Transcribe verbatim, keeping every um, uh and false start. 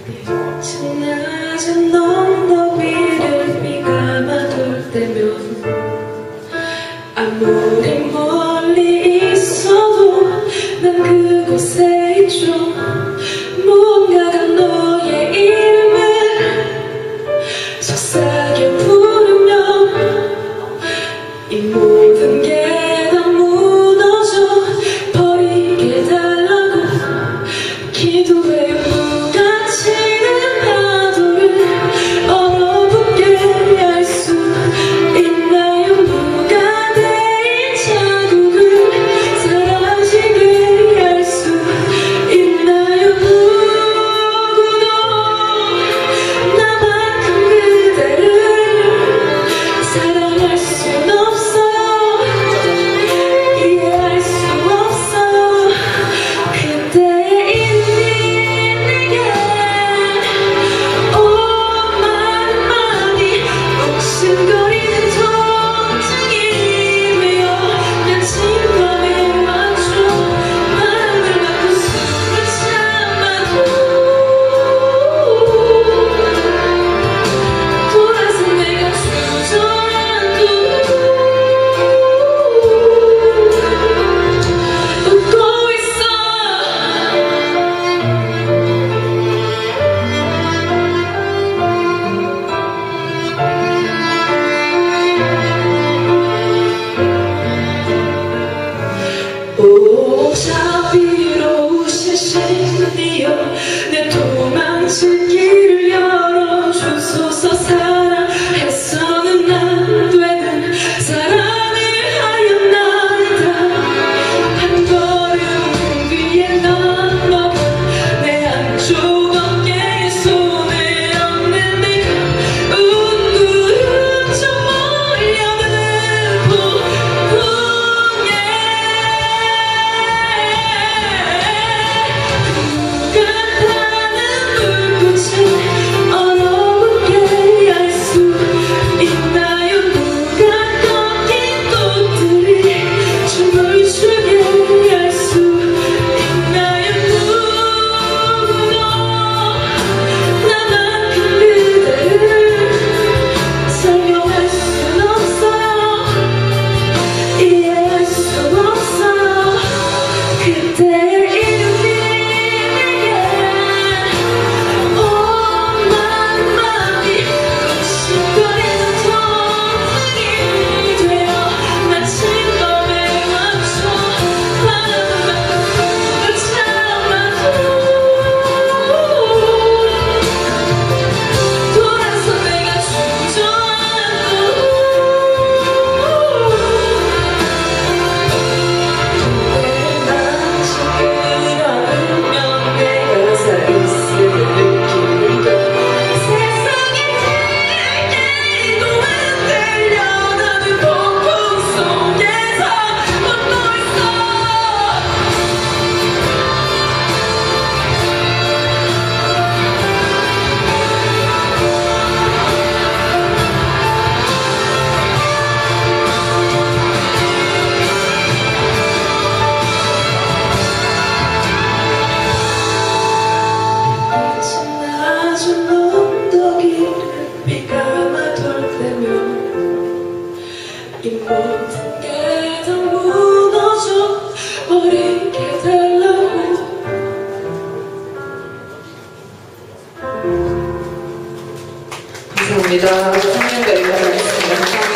낮은 언덕 위를 비가 맞을 때면 아무리 멀리 있어도 난 그곳에 있죠. 뭔가가 너의 이름을 속삭여 부르면 이 모든 게 다 무너져 버리게 달라고 기도해요. 누가 치는 파도를 얼어붙게 할 수 있나요? 누가 내린 자국을 사라지게 할 수 있나요? 누구도 나만큼 그대를 사랑할 순 없어요. 이해할 수 없어요. 그때의 이름이 내게 오만 마디 욱신거리는 통증이 되어 난 침범에 맞춰 마음을 막고 숨을 참아도 돌아서 내가 주저앉고 웃고 있어. 오 자비로우신 신이여 내 도망칠 길을 열어주소서. 사랑해서는 안 되는 사랑을 하였나이다. 한 걸음 뒤에 넌 너가 내 한쪽 어깨에 손을 얹는 네가 운구름처럼 몰려드는 폭풍에 같다는 불꽃을 얼어붙게 할 수 있나요? 누가 꺾인 꽃들이 춤을 추게 할 수 있나요? 누구도 나만큼 그대를 설명할 순 없어요. 이해할 수 없어요. 그때의 이름이 내게 오만 마디 욱신거리는 통증이 되어 난 침범에 맞춰 바람을 막고 참아도 돌아서 내가 주저앉고 낮은 언덕 위를 비가 맞을 때면 이 모든 게 다 무너져 버리게 달라고. 감사합니다. 삼 년간 인사드리겠습니다.